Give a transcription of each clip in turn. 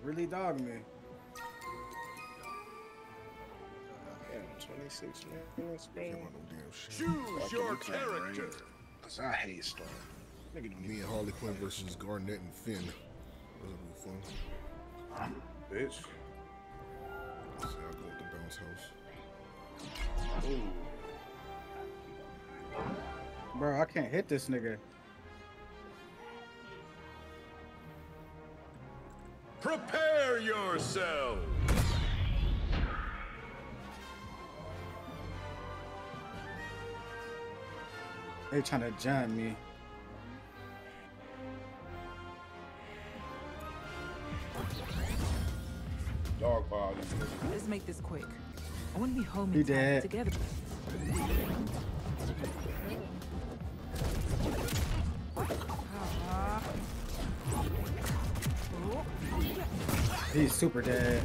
really dogged me. Damn, 26 minutes, bro. Choose your character. Cause I hate Storm. Nigga don't Me and Harley Quinn versus Garnett and Finn. That'll be fun. bitch. See, I'll go with the bounce house. Ooh. Bro, I can't hit this nigga. Prepare yourself. They trying to jump me. Dog pile these niggas. Let's make this quick. I want to be home He in time dead. together. He's super dead.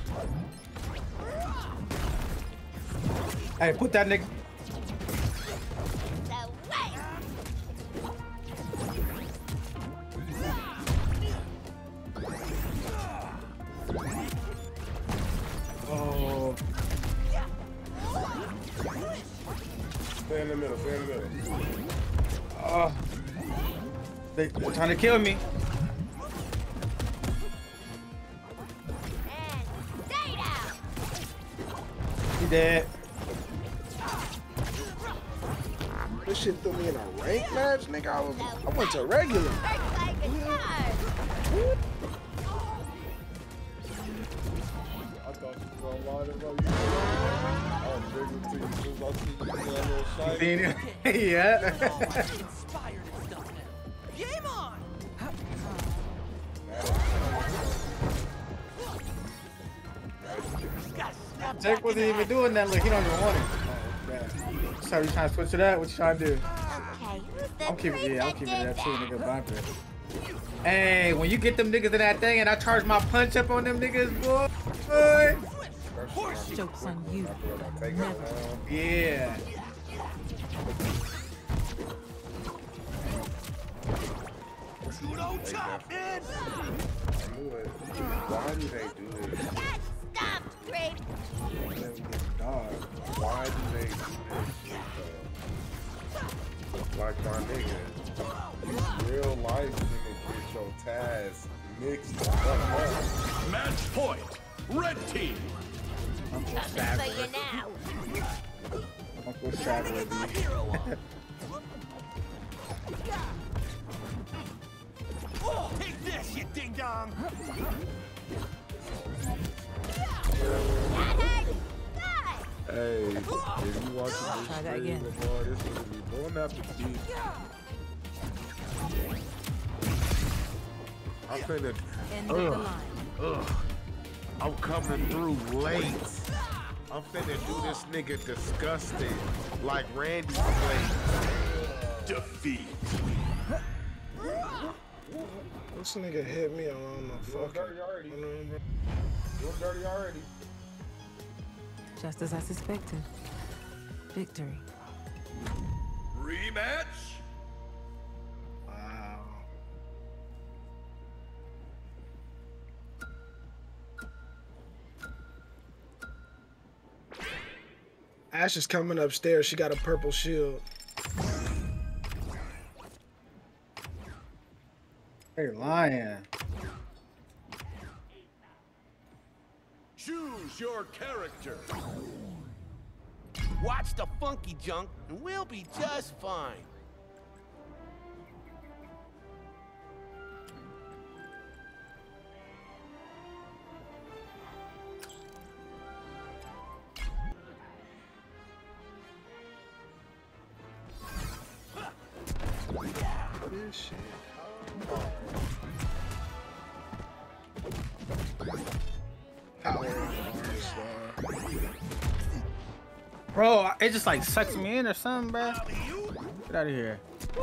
Hey, put that nigga. Oh, Stay in the middle, stay in the middle. oh. They're trying to kill me. He dead. This shit threw me in a rank match, nigga. I went to regular. I thought you was gonna line it up. I was bigger to you as soon as I see you get a little shiny. Seen him? Yeah. Inspired and stuff now. Game on! Jake wasn't even doing that. Look, he don't even want it. Oh, bad. So you trying to switch it up? What you trying to do? I'm keeping it that too, nigga. Bumper. Hey, when you get them niggas in that thing and I charge my punch up on them niggas, boy. Joke's on you. Take it down. Yeah. Judo chop in. I knew it. Why do they do this? Dog. Why do they do this? Like my nigga, real life nigga get your Taz mixed up. Match point. Red team. Uncle Savage. Uncle Savage. Take this, you ding dong. Hey, if you watching this Try that stream, again. boy, this is gonna be going after deep. I'm finna. End of the line. I'm coming through late. I'm finna do this nigga disgusting, like Randy played. Defeat. This nigga hit me on the fucking. You're dirty already. Just as I suspected. Victory. Rematch. Wow. Ash is coming upstairs. She got a purple shield. Hey, lying. Choose your character. Watch the funky junk, and we'll be just fine. This shit. Power Bro, it just like sucks me in or something, bro. Get out of here.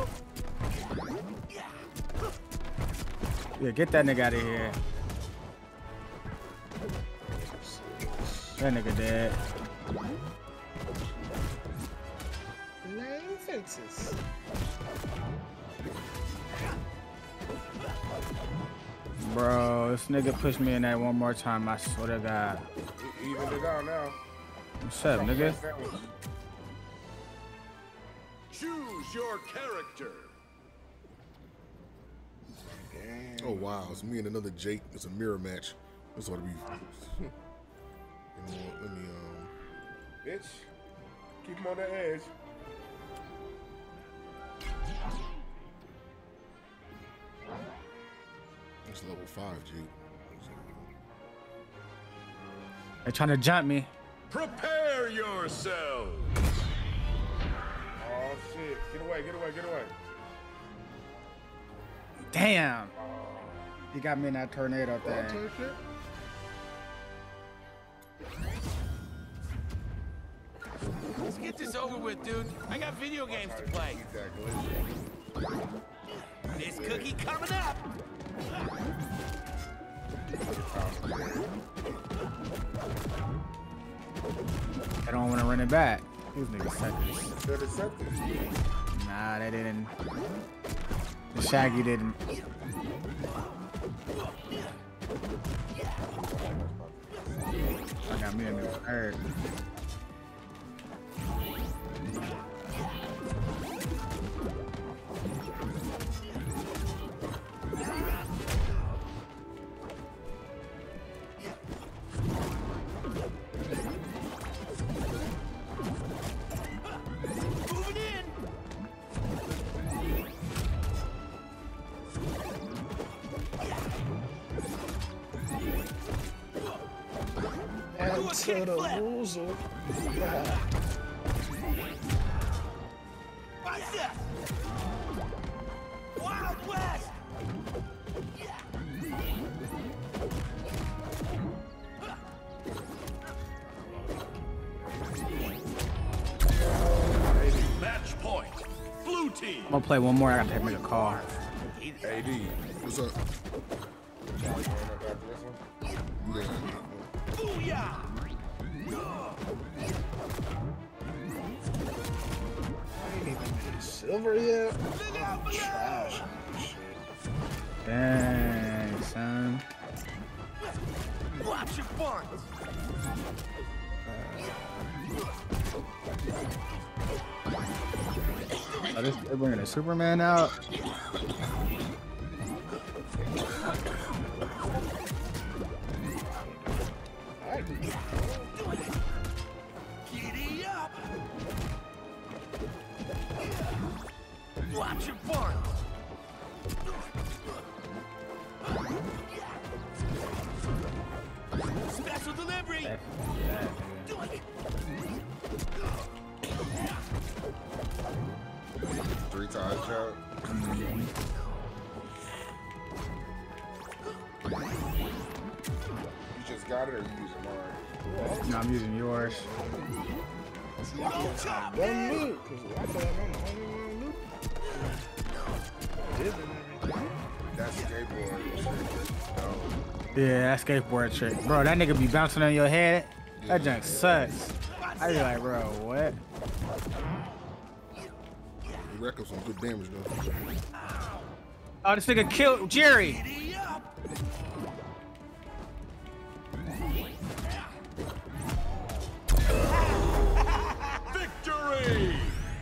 Yeah, get that nigga out of here. That nigga dead. Lane fences. Bro, this nigga pushed me in that one more time. I swear to God. Even it out now. What's up, nigga? Choose your character. Oh wow, it's me and another Jake. It's a mirror match. This ought to be. Let me Bitch, keep him on the edge. It's level 5, Jake. They're trying to jump me. Prepare yourselves. Oh shit! Get away! Get away! Get away! Damn. He got me in that tornado thing. Let's get this over with, dude. I got video games to play. Keep that glitch. This cookie coming up. I don't want to run it back. These niggas suckers. They're deceptive. Nah, they didn't. The Shaggy didn't. I got me in the third. To the rules of What's this? Wild West. Match point. Blue team. I'm gonna play one more. I gotta make a call. AD. What's up? Yeah. Booyah. silver yet? I'm trash on this shit. Dang, son. Watch your buns. Oh, they're bringing a Superman out. Giddy up. Watch your buns. Special delivery. Three times shot. You just got it or you using mine? No, I'm using yours. One loot, because I feel like I'm the only one looting. That's skateboard. No. Yeah, that skateboard trick. Bro, that nigga be bouncing on your head. That junk sucks. I be like, bro, what? You rack up some good damage though. Oh, this nigga killed Jerry. Giddy up. Victory!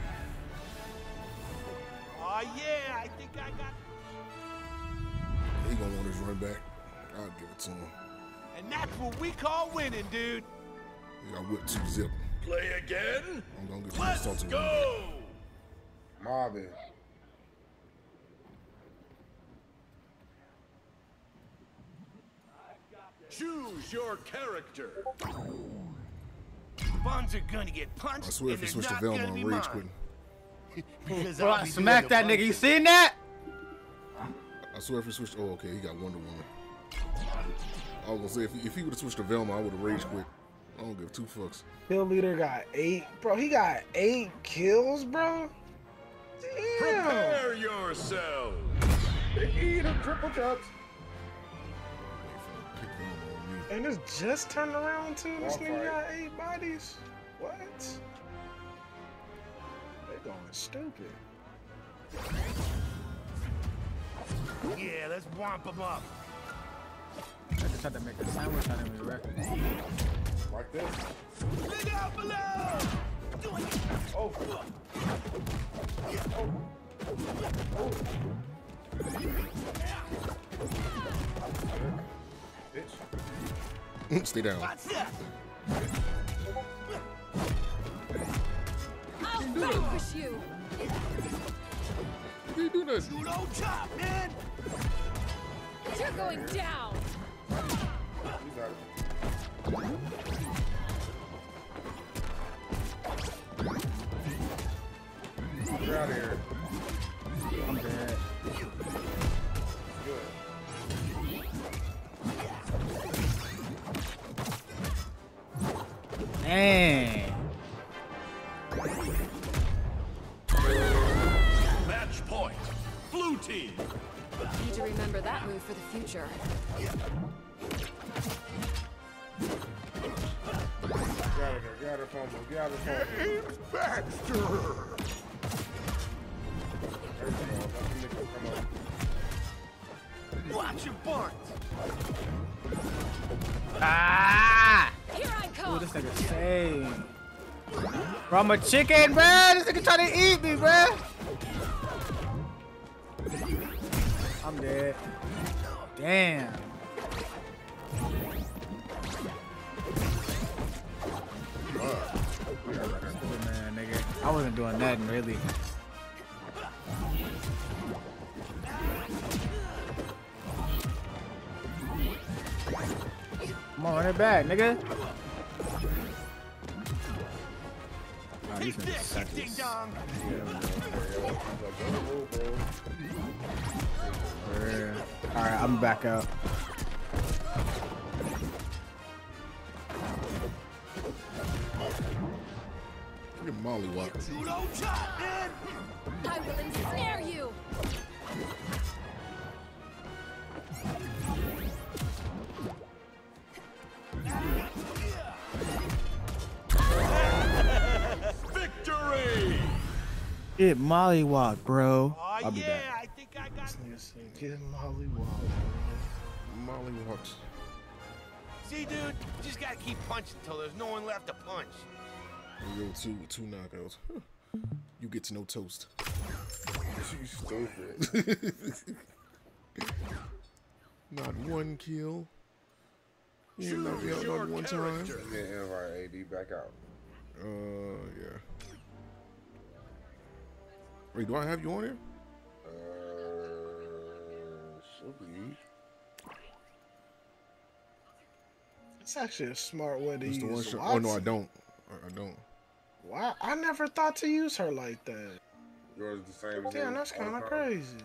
Oh yeah, I think I got. He gonna want his run back. I'll give it to him. And that's what we call winning, dude. He got whipped 2-zip. Play again? I'm gonna get the Let's assaulting go! run back. Marvin. Choose your character. Buns are gonna get punched. I swear if and he they're switched to not Velma, gonna I'm be rage mine. quitting. Because Bro, I'll I be smacked doing that the nigga. You punching. seen that? I swear if he switched, oh okay, he got Wonder Woman. I was gonna say if he would have switched to Velma, I would have rage quit. I don't give two fucks. Kill leader got 8. Bro, he got 8 kills, bro? Damn. Prepare yourselves. He the triple chops. Pick Velma on me. And it's just turned around too. This One nigga fight. got 8 bodies. What? They going stupid. Yeah, let's whomp them up. just had to make a sandwich out of me, right? Like this. Look out below! Oh. Bitch. Stay down. What's that? I'll vanquish you. You do that. Judo chop, man! You're going down. You got it. Get out of here. I'm dead. Good. Dang. Match point. Blue team. Need to remember that move for the future. Get out of there. Get out of the phone booth. Get out of the phone booth. Baxter! There we go. Let the nigga come up. Watch your butt. Ah! Here I Ooh, come. this nigga insane. Bro, I'm a chicken, bro. This nigga trying to eat me, bro. I'm dead. Damn. Man, nigga. I wasn't doing nothing, really. Come on, run it back, nigga. Nah, these Take niggas this, suck you ding this. dong. Alright, I'm back up. Look at Molly Walk. Judo chop, man! I will ensnare you. Victory! Get mollywop, bro. Oh, I'll be yeah, back. I think I got Nigga said, get Molly Wall. Molly walks. See, dude, you just gotta keep punching until there's no one left to punch. You go two knockouts. Huh. You get to no toast. You stupid. Not one kill. You ain't knocked me out Choose your not one time. character. Yeah, invite AD back out. Yeah. Wait, do I have you on here? Should be. It's actually a smart way to That's the one use shot. Oh no, I Watson. don't. I don't. Why? I never thought to use her like that. Yours the same as Damn, yours that's all the kind of time. crazy.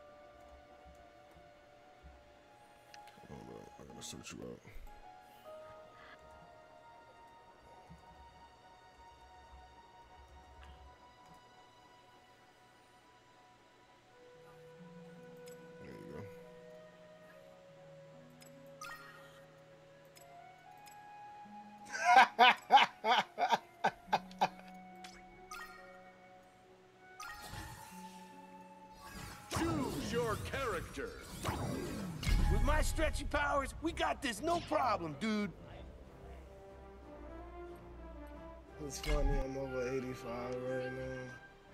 Hold up, I gotta search you out. There you go. Choose your character. With my stretchy powers, we got this, no problem, dude. It's funny, I'm over 85 right now.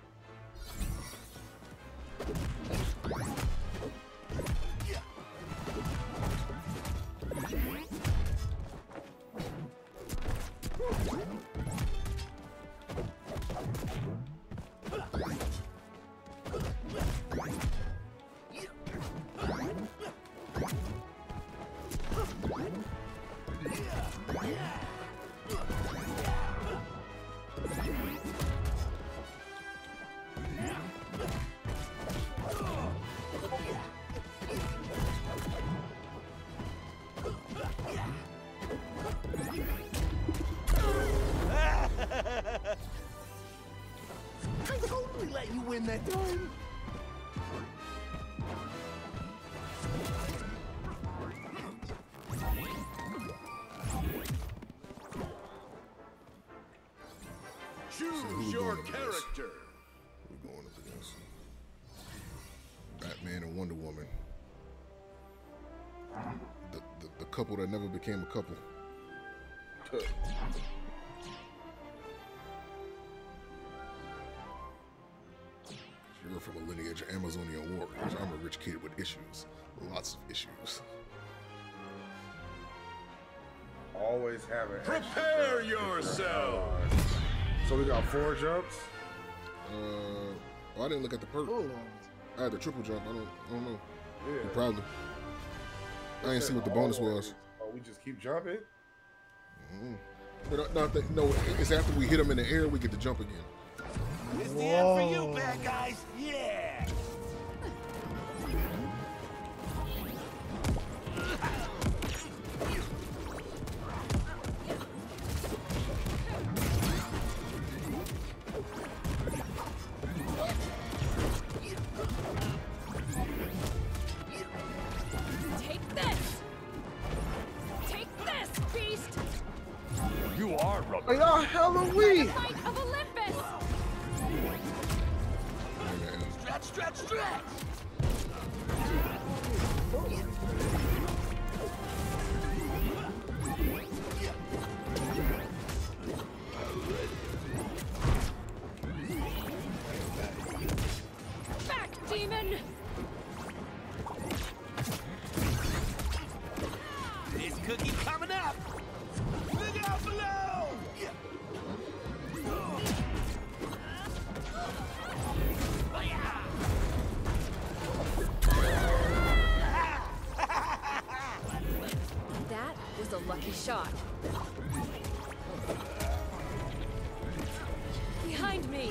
I totally let you win that time. Choose your character. We're going up against Batman and Wonder Woman. The couple that never became a couple. You're from a lineage of Amazonian warriors. I'm a rich kid with issues. Lots of issues. Always have an Prepare yourself. So we got 4 jumps. Well, I didn't look at the perk. I had the triple jump. I don't know. Yeah. Probably. I didn't see what the bonus was. Oh, we just keep jumping. But no, it's after we hit them in the air, we get to jump again. It's the end for you, bad guys. Yeah. Take this! Take this, beast! You are rubber. Are y'all hella weak? Fight of Olympus! Stretch, stretch, stretch. Back, demon! This cookie coming up. Look out below. That was a lucky shot. Behind me!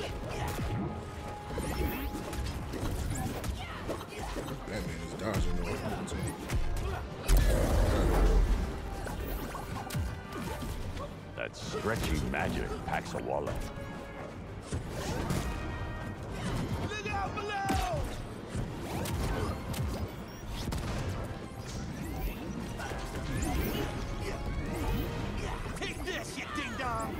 That man is dodging the opportunity. That stretchy magic packs a wallet. Look out below. Take this, you ding dong.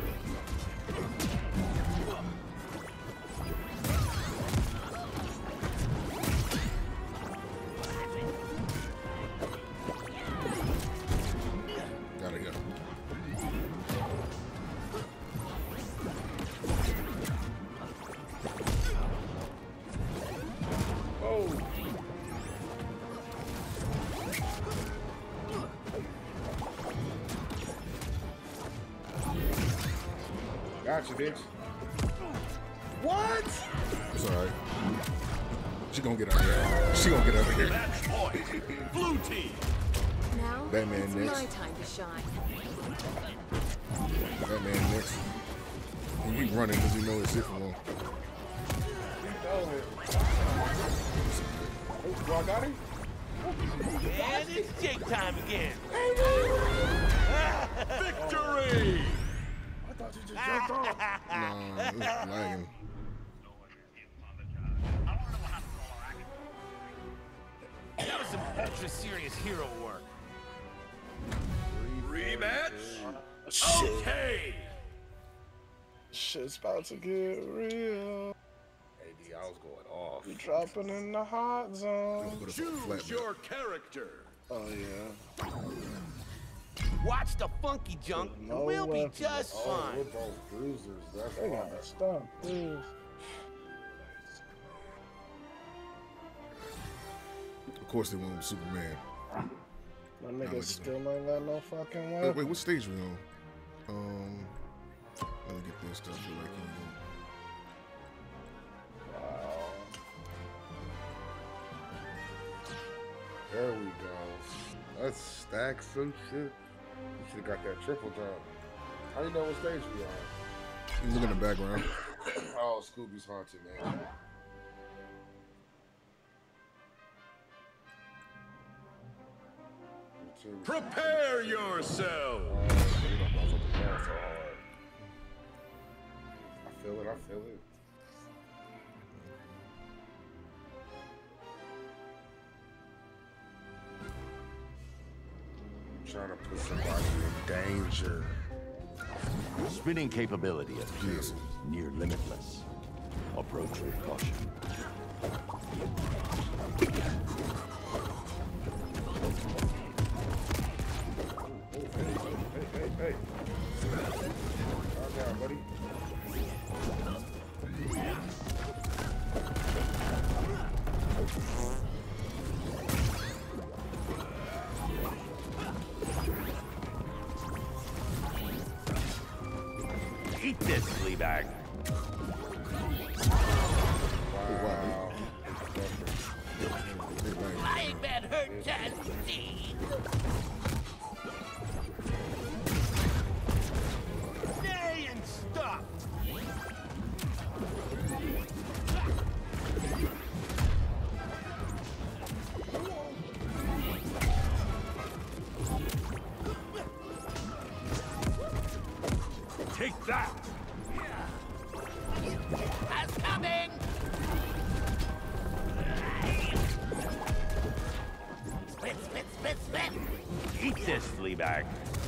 Gotta go. Gotcha, bitch. What? It's alright. She gonna get out of here. She gonna get out of here. Match point. Blue team. Now, Batman it's next. my time to shine. That man next. He keep running because he knows it's it for long. Oh, I got him? And it's Jake time again. Victory! I thought you just jumped off. Nah, it's lagging. That was some ultra serious hero work. Rematch? Shit. Okay! Shit's about to get real. AD, I was going off. We dropping in the hot zone. Put us on flat Choose your character. Oh yeah. Watch the funky junk, and No we'll be weapons. just Oh, we're fine. both bruisers. That's They why. got me stumped, dude. Of course they went with Superman. My No, nigga it's still ain't got no fucking Wait, weapon. what stage we on? Let me get this stuff. I feel like Wow. There we go. Let's stack some shit. You should have got that triple jump. How you know what stage we on? you look in the background. Oh, Scooby's haunted, man. Me too. Prepare yourself! Oh, you don't motherfucking going so hard. I feel it, I feel it. I'm trying to put somebody in danger. Spinning capability appears near limitless. Approach with caution. Hey. Calm down, buddy. Eat this, Fleabag. Wow. Flying man hurt Chad. Stay and stop. Take that. That's coming. Split, split, split, split. Eat this, Fleabag.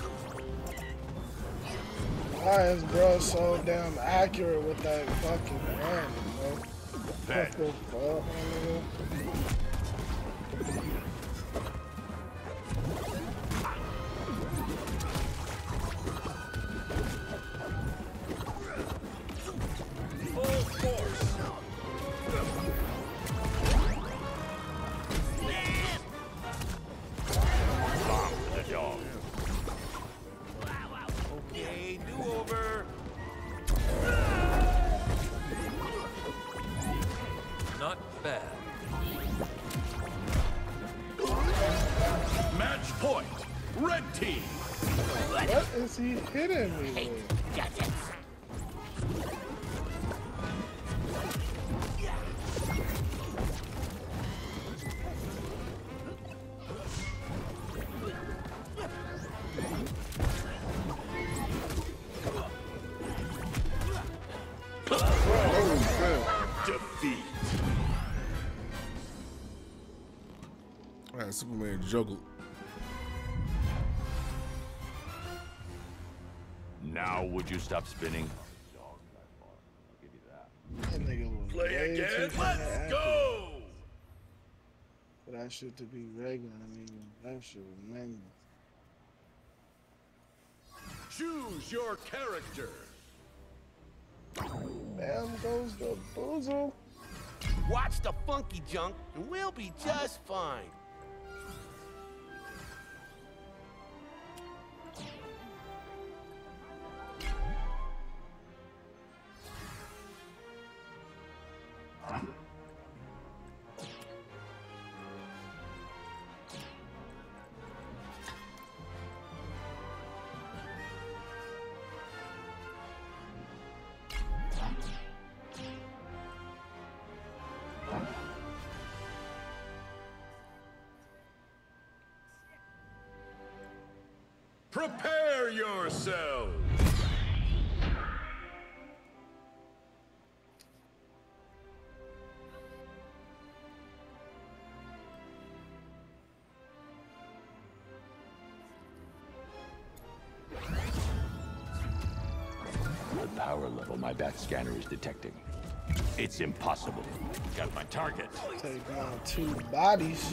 Why is bro so damn accurate with that fucking gun, bro? What the fuck, my nigga? Full force. Bomb for the dog. Okay, do-over. Not bad. Match point. Red team. What is he hitting me with? Gadgets. Defeat. Alright, Superman juggled. Now would you stop spinning? That nigga was Play way too again. fucking Let's accurate go. for that shit to be regular. I mean, that shit was amazing. Choose your character. Bam goes the boozle. Watch the funky junk, and we'll be just fine. Prepare yourselves. The power level my bat scanner is detecting. It's impossible. Got my target. Take down 2 bodies.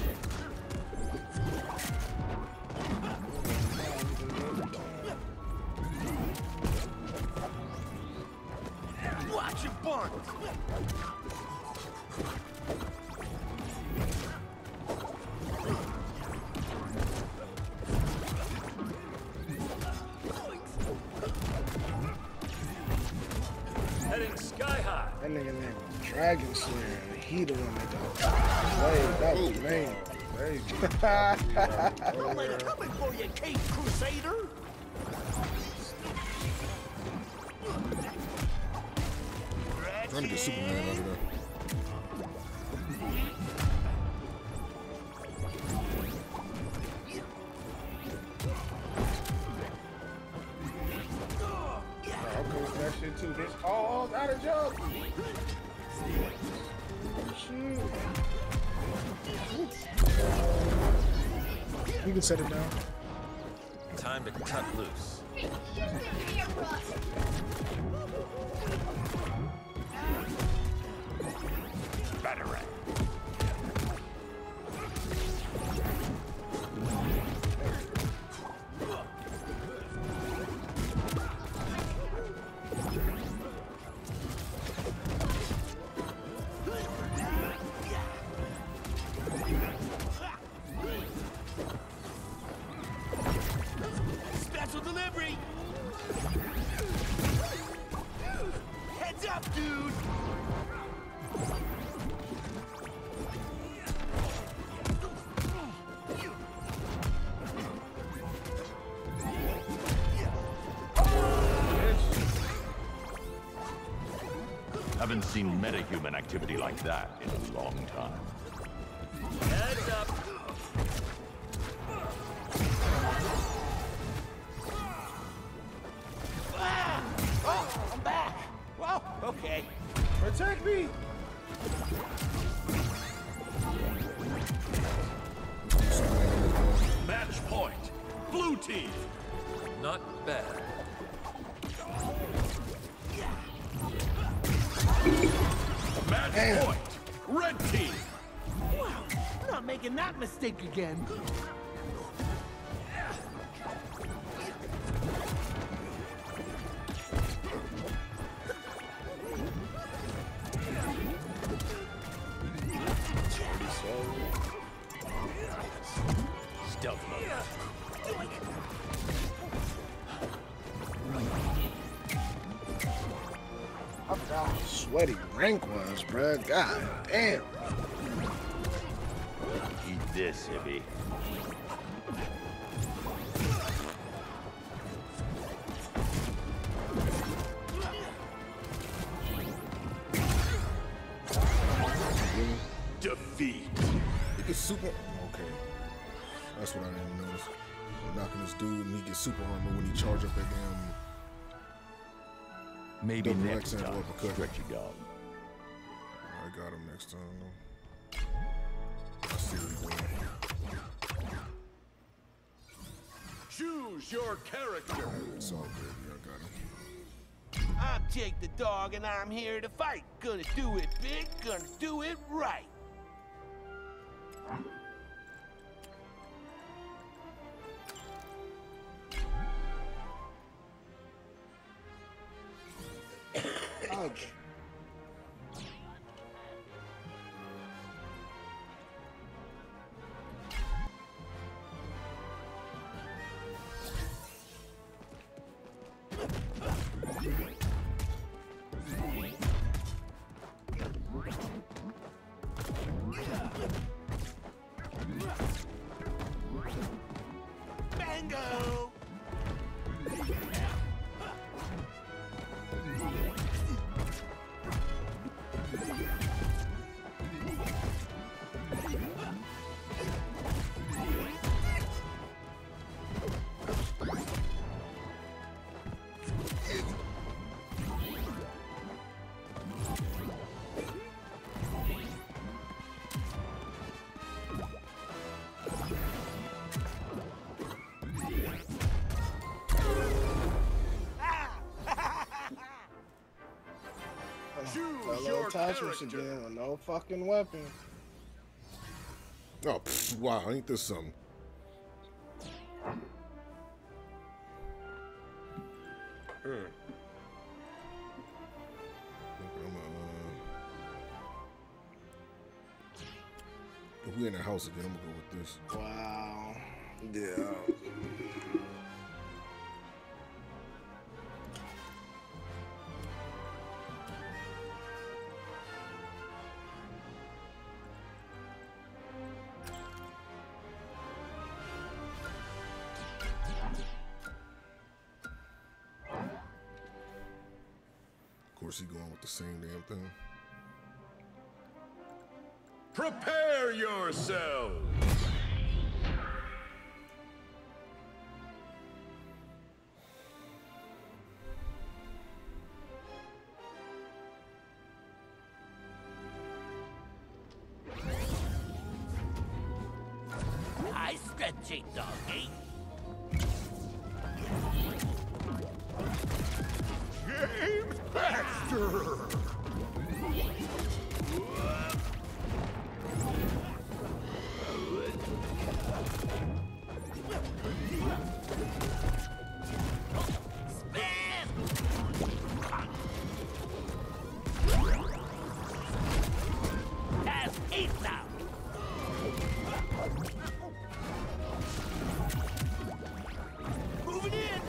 Watch your bunt. Heading sky high. That nigga named Dragon Slayer. He the one that got played. That was lame. Like coming for you, Cape Crusader. Trying to get Superman out of there. I'm cool with that shit too. This all out of jump. You can set it down. Time to cut loose. Batarang. Parcel delivery. Heads up, dude. Haven't seen metahuman activity like that in a long time. Heads up. Ah! Oh, I'm back. Whoa, okay. Protect me! Match point. Blue team. Not bad. Match point. Red team. Wow, I'm not making that mistake again. Stealth mode. I forgot how sweaty rank was, bruh. God damn. Eat this, hippie. Defeat. He gets super. Okay, that's what I didn't notice. Knocking this dude, and he gets super armor when he charge up that damn. Maybe Double next accent time, uppercut. stretchy dog. I got him next time though. I see what he doing. Choose your character. It's all good. Yeah, I got him. I'm Jake the dog, and I'm here to fight. Gonna do it big, gonna do it right. Ouch. Bango! Fellow attachments again with no fucking weapon. Oh, pff, wow, ain't this something? If we in the house again, I'm gonna go with this. Wow. Yeah. Of course, he going with the same damn thing. Prepare yourselves! I stretchy doggy. James Baxter! That's eight now. Moving in!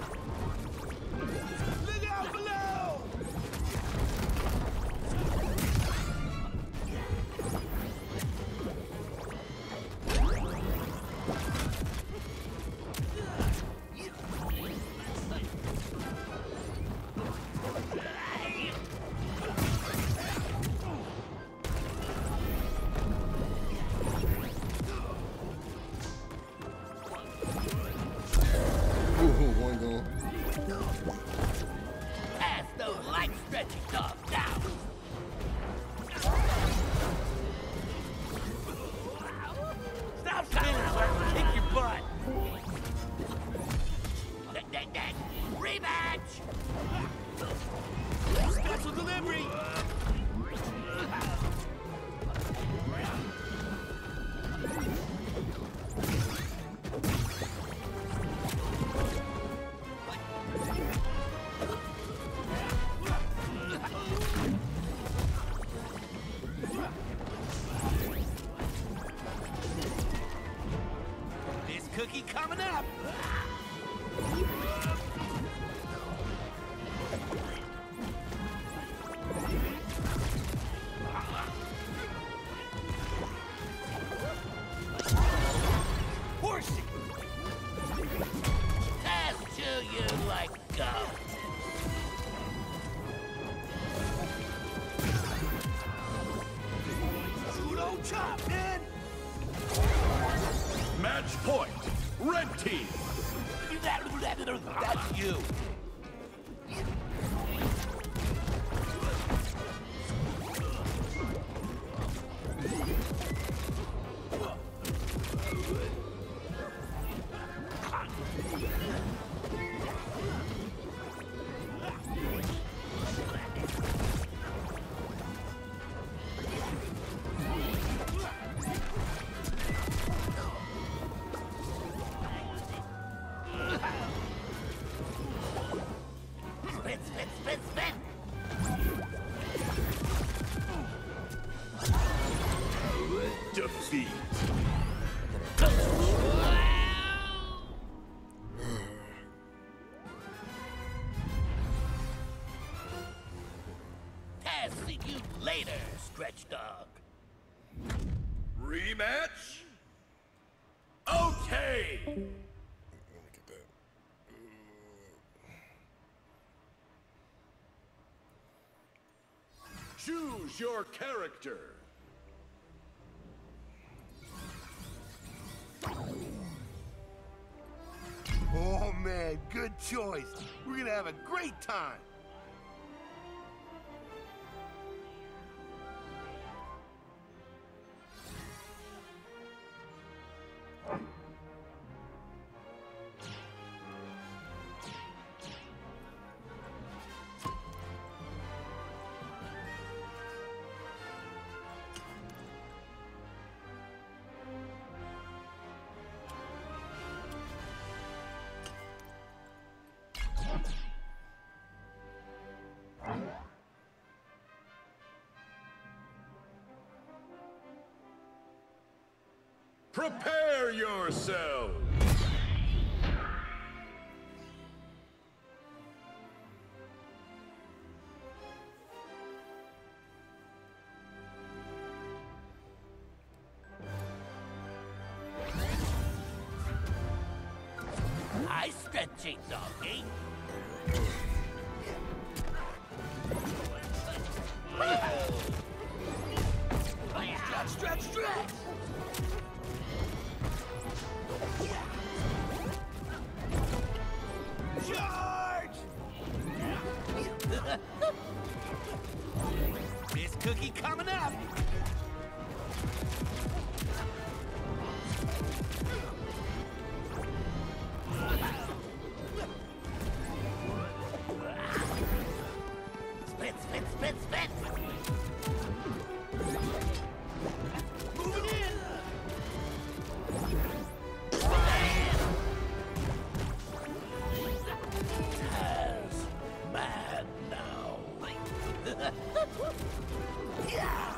with one gun. Pass those light stretching dogs down. Stop spinning so I can kick your butt. Rematch. Special delivery. Cookie coming up. Horsey. That's to you like go. Judo chop, man. Match point. Red team. That's you. Spin. Defeat. See you later, Stretch Dog. Rematch? Okay! Let me get that. Choose your character. Oh man, good choice. We're gonna have a great time. Prepare yourselves! Nice stretching, doggy. Stretch! Charge! This cookie coming up. Spin. Moving in. Taz, mad now. Yeah.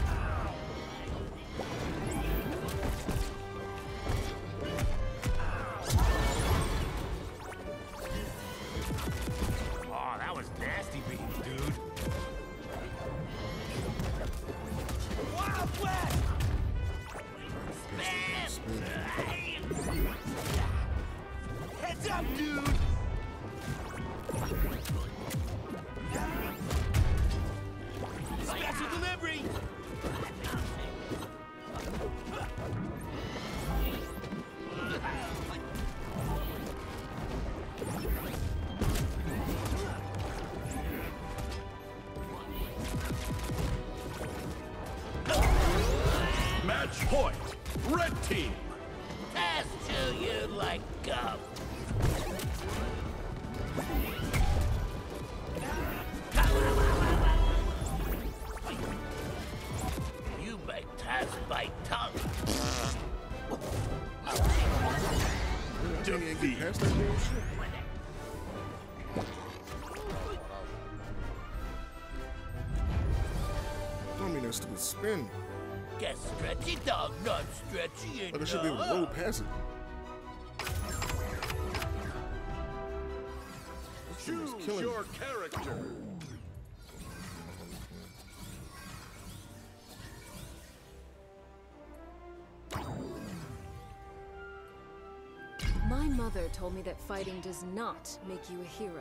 Oh, that was nasty beam, dude. Wild West! Spin! Heads up, dude! team. Taz chew you like gum. You make Taz bite tongue. Defeat. Past that bullshit. I mean, that stupid spin. Guess stretchy dog, not stretchy enough. Like I should be able to roll past it. Choose your character. My mother told me that fighting does not make you a hero.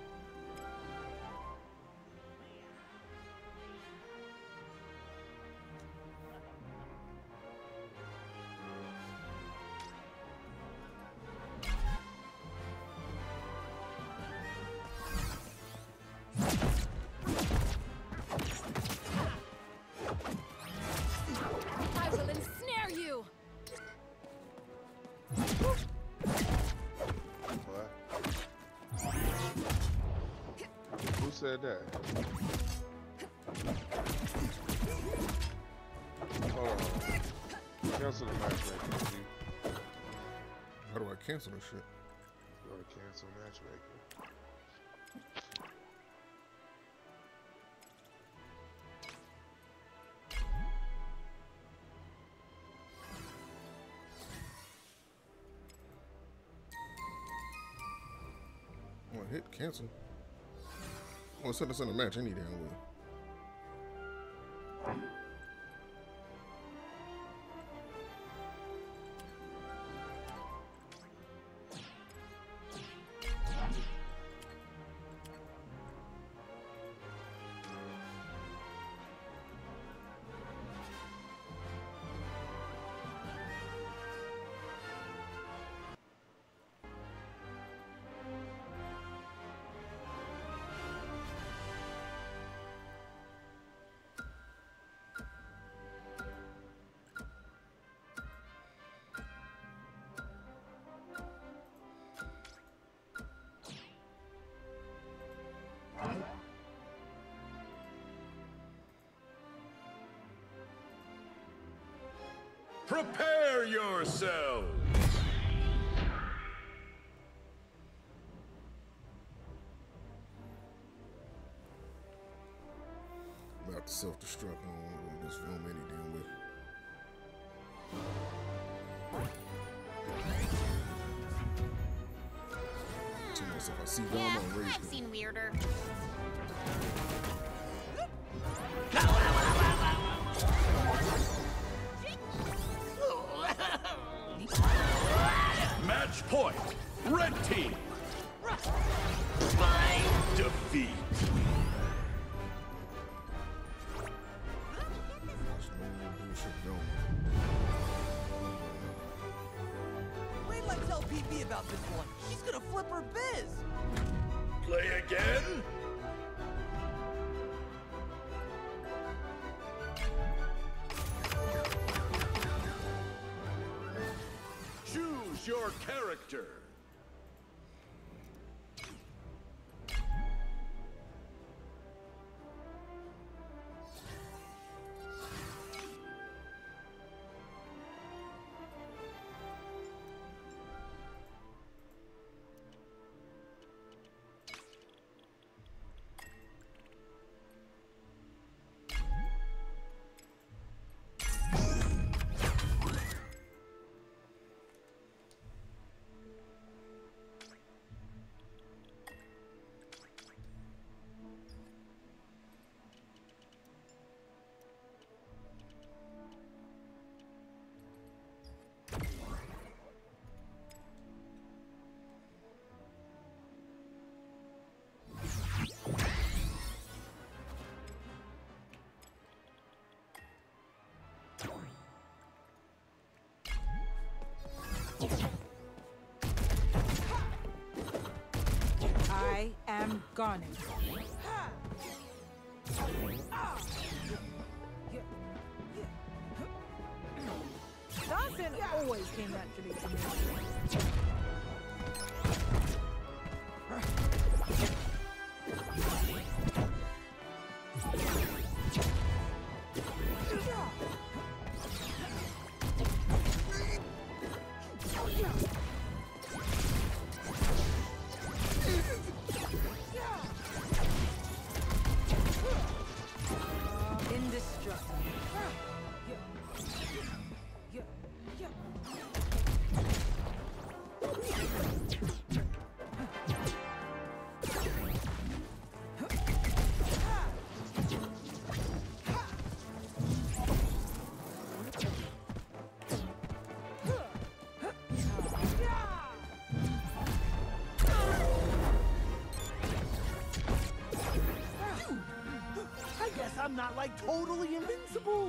I will ensnare you! Who said that? Hold on. Cancel the matchmaking, Steve. How do I cancel this shit? Go to cancel matchmaking. Oh, I hit cancel. Oh, it said it's in a match any damn way. Prepare yourselves. I'm about to self-destruct. I don't want to this film any damn way. Tell myself I see Velma on rage. I've seen weirder. Match point. Red team. Defeat. Wait till I tell PP about this one. She's gonna flip her biz. Play again. Choose your character. I am Garnet. Dancing always came naturally to me. I'm not like totally invincible.